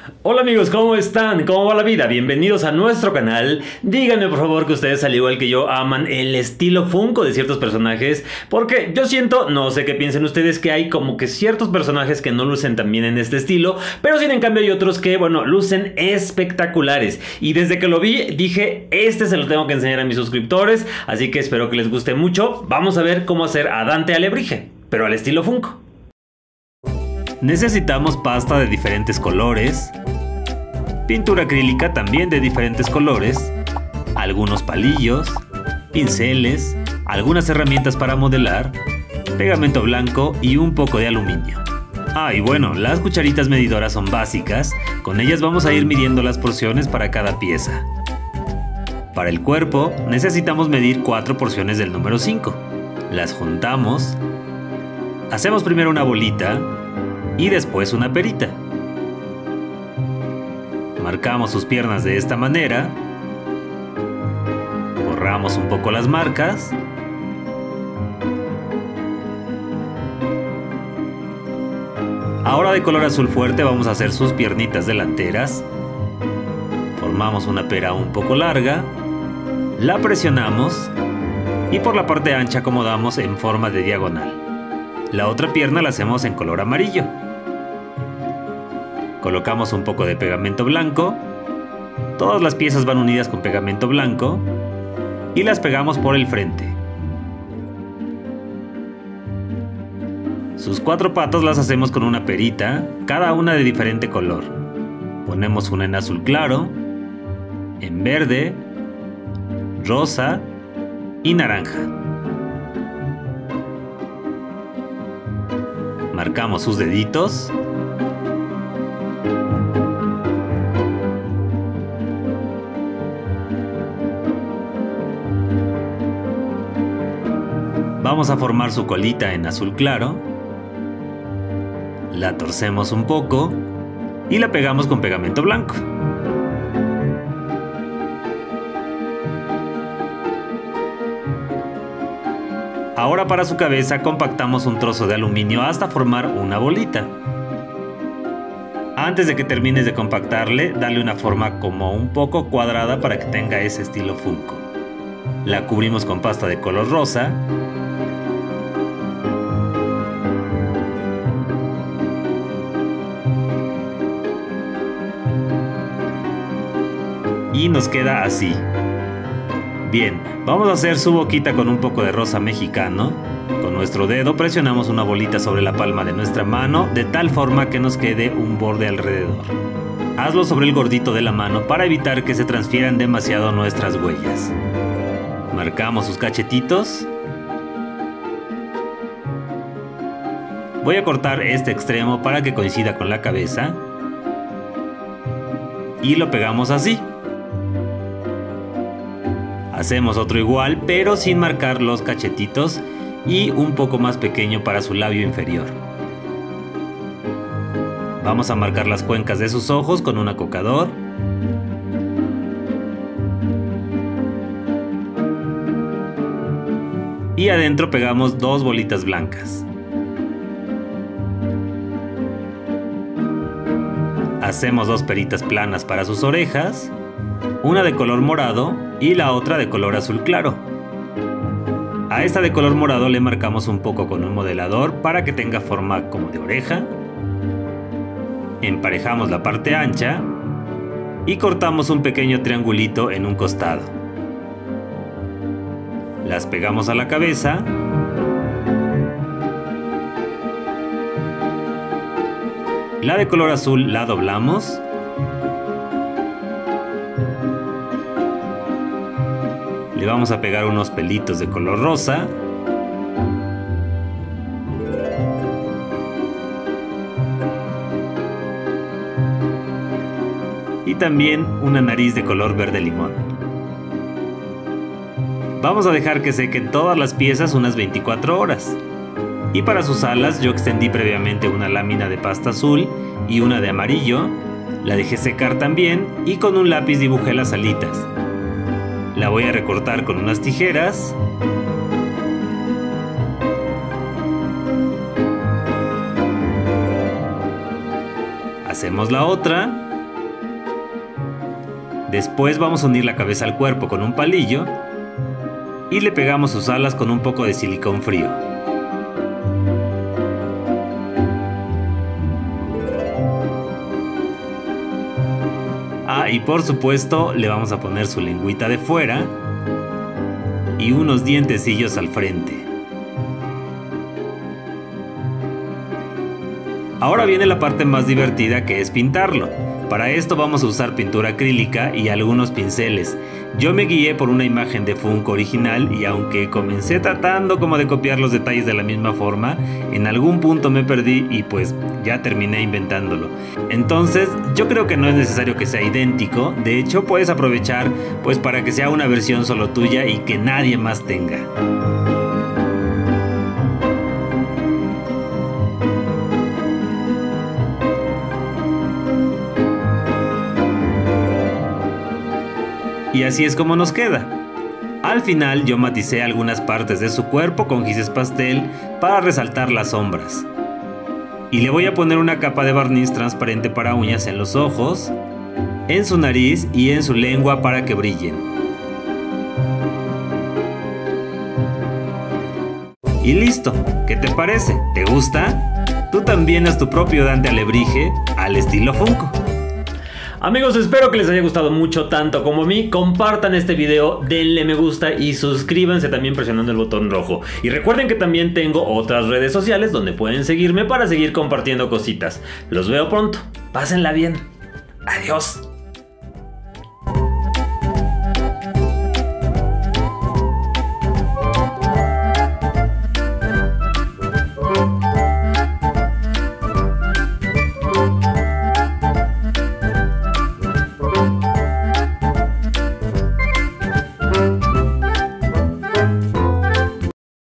Hola amigos, ¿cómo están? ¿Cómo va la vida? Bienvenidos a nuestro canal. Díganme por favor que ustedes, al igual que yo, aman el estilo Funko de ciertos personajes, porque yo siento, no sé qué piensen ustedes, que hay como que ciertos personajes que no lucen tan bien en este estilo, pero sí en cambio hay otros que, bueno, lucen espectaculares. Y desde que lo vi dije, este se lo tengo que enseñar a mis suscriptores, así que espero que les guste mucho. Vamos a ver cómo hacer a Dante Alebrije, pero al estilo Funko. Necesitamos pasta de diferentes colores, pintura acrílica también de diferentes colores, algunos palillos, pinceles, algunas herramientas para modelar, pegamento blanco y un poco de aluminio. Ah, y bueno, las cucharitas medidoras son básicas, con ellas vamos a ir midiendo las porciones para cada pieza. Para el cuerpo necesitamos medir 4 porciones del número 5. Las juntamos, hacemos primero una bolita y después una perita. Marcamos sus piernas de esta manera, borramos un poco las marcas Ahora de color azul fuerte vamos a hacer sus piernitas delanteras. Formamos una pera un poco larga, la presionamos y por la parte ancha acomodamos en forma de diagonal. La otra pierna la hacemos en color amarillo. Colocamos un poco de pegamento blanco. Todas las piezas van unidas con pegamento blanco y las pegamos por el frente. Sus 4 patas las hacemos con una perita, cada una de diferente color. Ponemos una en azul claro, en verde, rosa y naranja. Marcamos sus deditos. Vamos a formar su colita en azul claro. La torcemos un poco y la pegamos con pegamento blanco. Ahora para su cabeza compactamos un trozo de aluminio hasta formar una bolita. Antes de que termines de compactarle, dale una forma como un poco cuadrada para que tenga ese estilo Funko. La cubrimos con pasta de color rosa. Y nos queda así. Bien, vamos a hacer su boquita con un poco de rosa mexicano. Con nuestro dedo presionamos una bolita sobre la palma de nuestra mano de tal forma que nos quede un borde alrededor. Hazlo sobre el gordito de la mano para evitar que se transfieran demasiado nuestras huellas. Marcamos sus cachetitos. Voy a cortar este extremo para que coincida con la cabeza. Y lo pegamos así. Hacemos otro igual, pero sin marcar los cachetitos y un poco más pequeño para su labio inferior. Vamos a marcar las cuencas de sus ojos con un acocador. Y adentro pegamos 2 bolitas blancas. Hacemos 2 peritas planas para sus orejas, una de color morado y la otra de color azul claro. A esta de color morado le marcamos un poco con un modelador para que tenga forma como de oreja. Emparejamos la parte ancha y cortamos un pequeño triangulito en un costado. Las pegamos a la cabeza. La de color azul la doblamos. Le vamos a pegar unos pelitos de color rosa. Y también una nariz de color verde limón. Vamos a dejar que sequen todas las piezas unas 24 horas. Y para sus alas yo extendí previamente una lámina de pasta azul y una de amarillo. La dejé secar también y con un lápiz dibujé las alitas. La voy a recortar con unas tijeras. Hacemos la otra. Después vamos a unir la cabeza al cuerpo con un palillo y le pegamos sus alas con un poco de silicón frío. Y por supuesto le vamos a poner su lengüita de fuera y unos dientecillos al frente. Ahora viene la parte más divertida, que es pintarlo. Para esto vamos a usar pintura acrílica y algunos pinceles. Yo me guié por una imagen de Funko original y aunque comencé tratando como de copiar los detalles de la misma forma, en algún punto me perdí y pues ya terminé inventándolo. Entonces yo creo que no es necesario que sea idéntico, de hecho puedes aprovechar pues para que sea una versión solo tuya y que nadie más tenga. Y así es como nos queda. Al final yo maticé algunas partes de su cuerpo con gises pastel para resaltar las sombras. Y le voy a poner una capa de barniz transparente para uñas en los ojos, en su nariz y en su lengua para que brillen. Y listo, ¿qué te parece? ¿Te gusta? Tú también haz tu propio Dante Alebrije al estilo Funko. Amigos, espero que les haya gustado mucho, tanto como a mí. Compartan este video, denle me gusta y suscríbanse también presionando el botón rojo. Y recuerden que también tengo otras redes sociales donde pueden seguirme para seguir compartiendo cositas. Los veo pronto, pásenla bien. Adiós.